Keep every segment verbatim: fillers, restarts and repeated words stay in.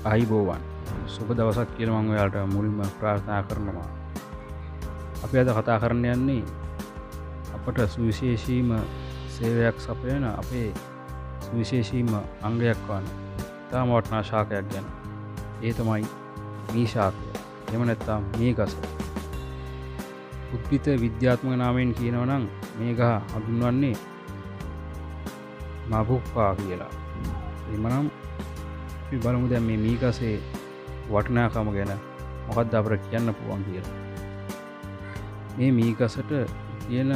අයිබෝවන් සුබ දවසක් කියලා මම ඔයාලට මුලින්ම ප්‍රාර්ථනා කරනවා. අපි අද කතා කරන්න යන්නේ අපට සුවිශේෂීම සේවයක් සපයන අපේ සුවිශේෂීම අංගයක් වන තාම වටිනා ශාකයක් ගැන. ඒ තමයි මී ශාකය. එහෙම නැත්නම් මී ගස. උද්භිද විද්‍යාත්මක නාමයෙන් කියනවා නම් මේ ගහ හඳුන්වන්නේ මාබුක්පා කියලා. එමනම් අපි බලමු දැන් මේ මී ගසේ වටිනාකම ගැන මොකක්ද අපිට කියන්න පුළුවන් කියලා. මේ මී ගසට තියෙන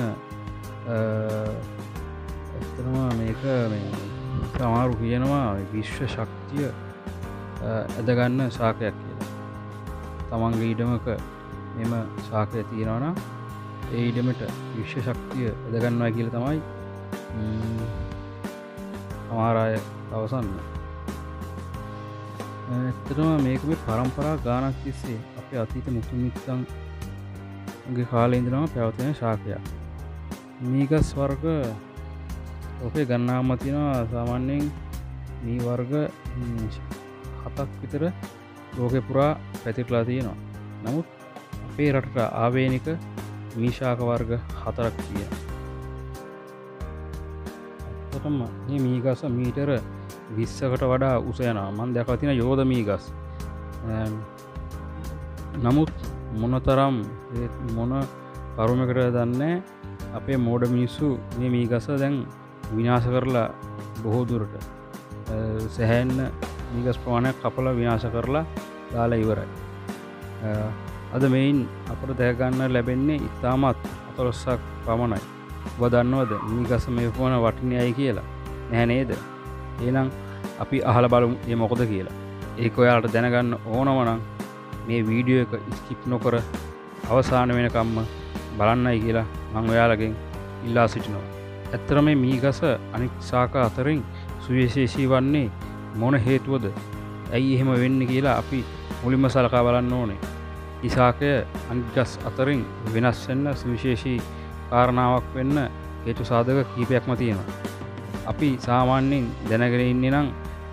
ඇත්තටම මේක මේ සමහරු කියනවා විශ්ව ශක්තිය ඇද ගන්න ශාකයක් කියලා. තමන්ගේ ඉඩමක මෙම ශාකය තියෙනවා නම් ඒ ඉඩමට විශ්ව ශක්තිය ඇද ගන්නවා කියලා තමයි සමහර අය අවසන්නේ. ඇත්තටම මේක මේ පරම්පරා ගානක් තිස්සේ අපේ අතීත මුතු මිත්තන්ගේ කාලේ ඉඳලම පැවතෙන ශාකයක්. මී ගස් වර්ග ඔකේ ගන්නාම තියෙනවා සාමාන්‍යයෙන් මී වර්ග හතක් විතර ලෝකේ පුරා පැතිරලා තියෙනවා. නමුත් අපේ රටට ආවේනික මී ශාක වර්ග හතරක් තියෙනවා. ඇත්තටම මේ මී ගස මීටර විස්සකට වඩා උස යනවා. මම දැකලා තියෙන යෝධ මී ගස්. නමුත් මොනතරම් මොන කරුමකට දන්නේ අපේ මෝඩ මිනිස්සු මේ මී ගස දැන් විනාශ කරලා බොහෝ දුරට සෑහෙන මී ගස් ප්‍රමාණයක් කපලා විනාශ කරලා දාලා ඉවරයි. අද මේන් අපට දැක ගන්න ලැබෙන්නේ ඉතාමත් අතලොස්සක් පමණයි. ඔබ දන්නවද මී ගස මේ වුණ වටිනයයි කියලා? නැහැ නේද? එහෙනම් අපි අහලා බලමු මේ මොකද කියලා. ඒක ඔයාලට දැනගන්න ඕනම නම් මේ වීඩියෝ එක ස්කිප් නොකර අවසාන වෙනකම්ම බලන්නයි කියලා මම ඔයාලගෙන් ඉල්ලා සිටිනවා. ඇත්තටම මේ මී ගස අනික් ශාක අතරින් සුවිශේෂී වන්නේ මොන හේතුවද? ඇයි එහෙම වෙන්නේ කියලා අපි මුලින්ම සලකා බලන්න ඕනේ. මේ ශාකය අනික් ගස් අතරින් වෙනස් වෙන්න සුවිශේෂී කාරණාවක් වෙන්න හේතු සාධක කීපයක්ම තියෙනවා. අපි සාමාන්‍යයෙන් දැනගෙන ඉන්නේ නම්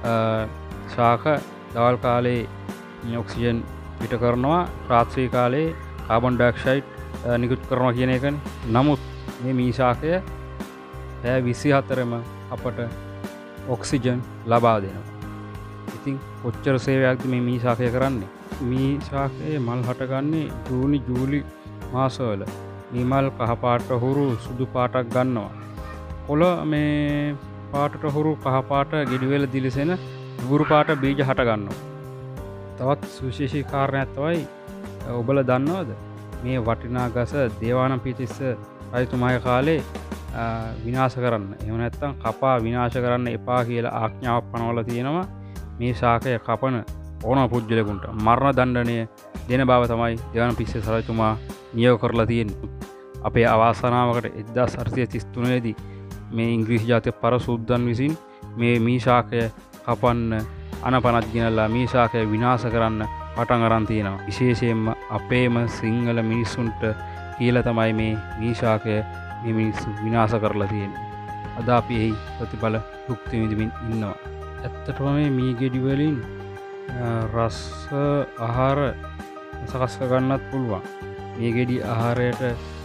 ශාක දවල් කාලේ ඔක්සිජන් පිට කරනවා, රාත්‍රී කාලේ කාබන් ඩයොක්සයිඩ් නිකුත් කරනවා කියන එකනේ. නමුත් මේ මී ශාකය පැය විසිහතරම අපට ඔක්සිජන් ලබා දෙනවා. ඉතින් කොච්චර සේවයක්ද මේ මී ශාකය කරන්නේ? මී ශාකයේ මල් හටගන්නේ ජූනි ජූලි මාසවල. මේ මල් කහ පාට හුරු සුදු පාටක් ගන්නවා. කොළ මේ පාටට හුරු කහ පාට ගෙඩිවල දිලිසෙන දුඹුරු පාට බීජ හට ගන්නවා. තවත් සුවිශේෂී කාරණයක් තමයි ඔබලා දන්නවද මේ වටිනා ගස දේවානම්පියතිස්ස රජතුමාගේ කාලේ විනාශ කරන්න, එහෙම නැත්නම් කපා විනාශ කරන්න එපා කියලා ආඥාවක් පනවලා තියෙනවා. මේ ශාකය කපන ඕනම පුජ්‍යලෙකුට මරණ දණ්ඩනය දෙන බව තමයි දේවානම්පියතිස්ස රජතුමා නියෝග කරලා තියෙන්නේ. අපේ අවාසනාවකට එක්දාස් අටසිය තිස් තුනේ දී මේ ඉංග්‍රීසි ජාතික පරසුද්දන් විසින් මේ මී ශාකය කපන්න අනපනත් ගෙනල්ලා මී ශාකය විනාශ කරන්න පටන් අරන් තියෙනවා. විශේෂයෙන්ම අපේම සිංහල මිනිස්සුන්ට කියලා තමයි මේ මී ශාකය මේ මිනිස්සු විනාශ කරලා තියෙන්නේ. අද අපි එහි ප්‍රතිඵල භුක්ති විඳින්න ඉන්නවා. ඇත්තටම මේ මී ගෙඩි වලින් රස ආහාර සකස් කරගන්නත් පුළුවන්. මේ ගෙඩි ආහාරයට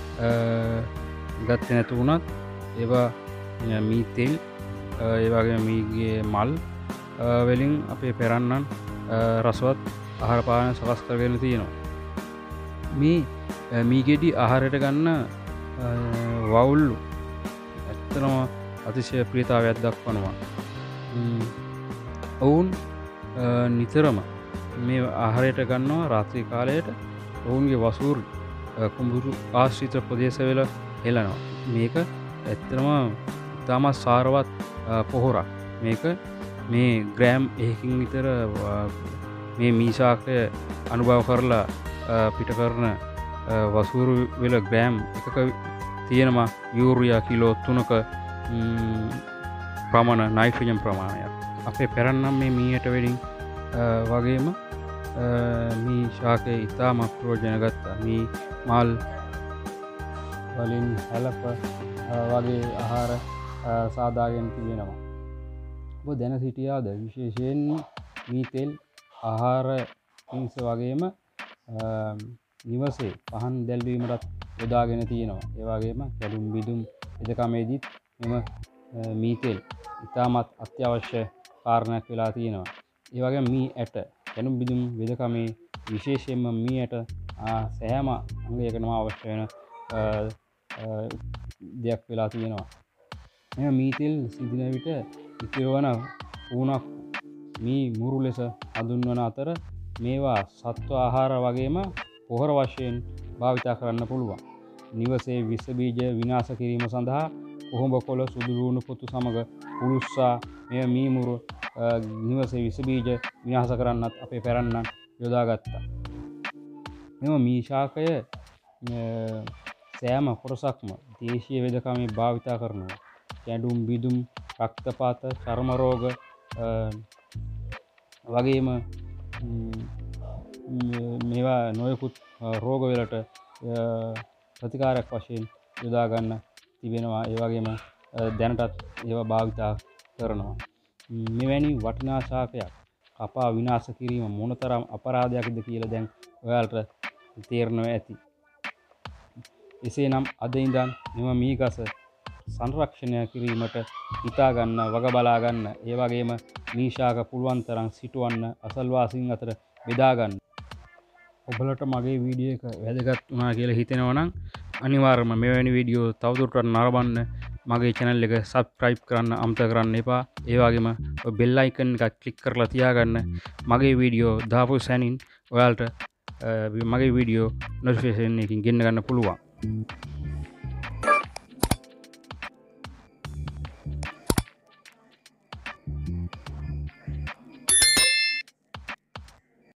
ගත්තේ නැතු වුණත් ඒවා මී තෙල් ඒ වගේම මීගේ මල් වලින් අපේ පෙරන්නන් රසවත් ආහාර පාන සකස් කරගෙන තියෙනවා. මේ මී ගෙඩි ආහාරයට ගන්න වවුල්ලු ඇත්තටම අතිශය ප්‍රියතාවයක් දක්වනවා. ඔවුන් නිතරම මේ ආහාරයට ගන්නවා රාත්‍රී කාලයට. ඔවුන්ගේ වසූරු කුඹුරු ආශ්‍රිත ප්‍රදේශවල හෙලනවා. මේක ඇත්තටම ඉතාමත් සාරවත් පොහොරක්. මේක මේ ග්‍රෑම් එකකින් විතර මේ මී ශාකය අනුභව කරලා පිට කරන වසූරු වල ග්‍රෑම් එකක තියෙනවා යූරියා කිලෝ තුනක ප්‍රමාණ නයිට්‍රජන් ප්‍රමාණයක්. අපේ පෙරන්නම් මේ මීයට වලින් වගේම මී ශාකය ඉතාමත් ප්‍රයෝජන ගත්තා. මී මල් වලින් හැලප වගේ ආහාර සාදාගෙන තිබෙනවා. ඔබ දැන සිටියාද විශේෂයෙන් මී තෙල් ආහාර පිණිස වගේම නිවසේ පහන් දැල්වීමටත් යොදාගෙන තියෙනවා. ඒ වගේම කැඩුම් බිදුම් වෙදකමේදීත් මෙම මීතෙල් ඉතාමත් අත්‍යවශ්‍ය කාරණයක් වෙලා තියෙනවා. ඒ වගේම මී ඇට කැඩුම් බිදුම් වෙදකමේ විශේෂයෙන්ම මී ඇට සෑම අංගයකටම අවශ්‍ය වෙන දෙයක් වෙලා තියෙනවා. මෙම මීතෙල් සිදින විට ඉතිරවන ඌණක් මී මුරු ලෙස හඳුන්වන අතර මේවා සත්ව ආහාර වගේම පොහොර වශයෙන් භාවිතා කරන්න පුළුවන්. නිවසේ විස බීජ විනාශ කිරීම සඳහා කොහොඹ කොළ සුදු ලුණු පොතු සමග පුලුස්සා මෙය මී මුරු නිවසේ විස බීජ විනාශ කරන්නත් අපේ පැරණියන් යොදාගත්තා. මෙම මී ශාකය සෑම කොටසක්ම දේශීය වෙදකමේ භාවිතා කරනවා. කැඩුම් බිදුම් රක්තපාත චර්ම රෝග වගේම මේවා නොයෙකුත් රෝගවලට ප්‍රතිකාරයක් වශයෙන් යොදා ගන්න තිබෙනවා. ඒ වගේම දැනටත් ඒවා භාවිතා කරනවා. මෙවැනි වටිනා ශාකයක් කපා විනාශ කිරීම මොනතරම් අපරාධයක්ද කියලා දැන් ඔයාලට තේරෙනවා ඇති. එසේනම් අද ඉඳන් මෙම මී ගස සංරක්ෂණය කිරීමට හිතා ගන්න, වග බලා ගන්න, ඒ වගේම මී ශාක පුළුවන් තරම් සිටවන්න, අසල්වාසීන් අතර බෙදා ගන්න. ඔබලට මගේ වීඩියෝ එක වැදගත් වුණා කියලා හිතෙනවා නම් අනිවාර්යයෙන්ම මෙවැනි වීඩියෝ තවදුරටත් නරඹන්න මගේ channel එක subscribe කරන්න අමතක කරන්න එපා. ඒ වගේම bell icon එක click කරලා තියාගන්න. මගේ වීඩියෝ දාපු සැනින් ඔයාලට මගේ වීඩියෝ notification එකකින් ගෙන්න ගන්න පුළුවන්.